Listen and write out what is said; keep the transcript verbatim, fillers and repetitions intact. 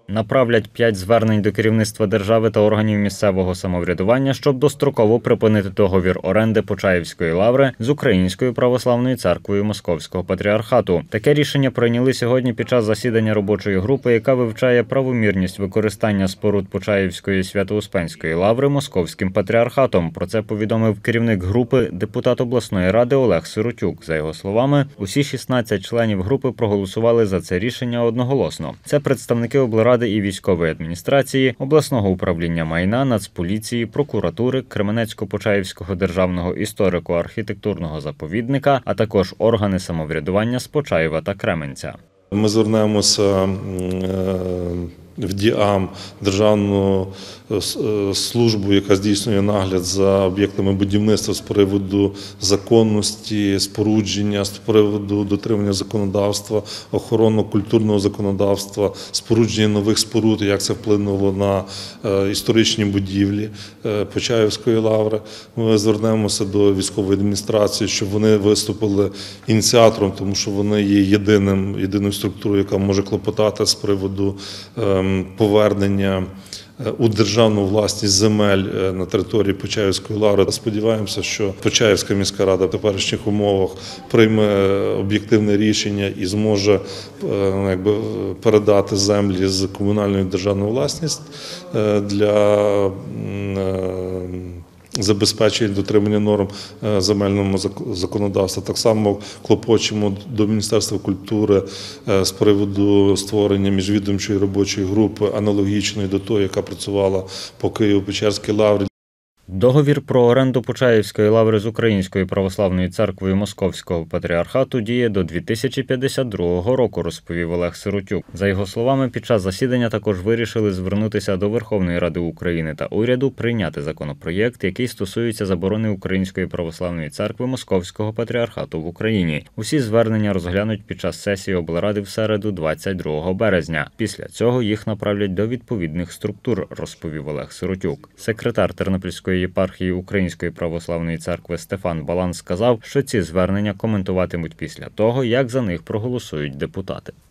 Направлять п'ять звернень до керівництва держави та органів місцевого самоврядування, щоб достроково припинити договір оренди Почаївської лаври з Українською православною церквою Московського патріархату. Таке рішення прийняли сьогодні під час засідання робочої групи, яка вивчає правомірність використання споруд Почаївської Свято-Успенської лаври Московським патріархатом. Про це повідомив керівник групи, депутат обласної ради Олег Сиротюк. За його словами, усі шістнадцять членів групи проголосували за це рішення одноголосно. Це представники облради і військової адміністрації, обласного управління майна, Нацполіції, прокуратури, Кременецько-Почаївського державного історико-архітектурного заповідника, а також органи самоврядування з Почаєва та Кременця. Ми звернемося в ДІАМ, Державну службу, яка здійснює нагляд за об'єктами будівництва з приводу законності, спорудження, з приводу дотримання законодавства, охоронно-культурного законодавства, спорудження нових споруд, як це вплинуло на історичні будівлі Почаївської лаври. Ми звернемося до військової адміністрації, щоб вони виступили ініціатором, тому що вони є єдиним, єдиною структурою, яка може клопотати з приводу повернення у державну власність земель на території Почаївської лаври. Сподіваємося, що Почаївська міська рада в теперішніх умовах прийме об'єктивне рішення і зможе якби, передати землі з комунальної державної власність для забезпечення дотримання норм земельного законодавства. Так само клопочемо до Міністерства культури з приводу створення міжвідомчої робочої групи, аналогічної до того, яка працювала по Києво-Печерській лаврі. Договір про оренду Почаївської лаври з Українською православною церквою Московського патріархату діє до дві тисячі п'ятдесят другого року, розповів Олег Сиротюк. За його словами, під час засідання також вирішили звернутися до Верховної Ради України та уряду прийняти законопроєкт, який стосується заборони Української православної церкви Московського патріархату в Україні. Усі звернення розглянуть під час сесії облради в середу, двадцять другого березня. Після цього їх направлять до відповідних структур, розповів Олег Сиротюк. Секретар Тернопільської єпархії Української православної церкви Стефан Балан сказав, що ці звернення коментуватимуть після того, як за них проголосують депутати.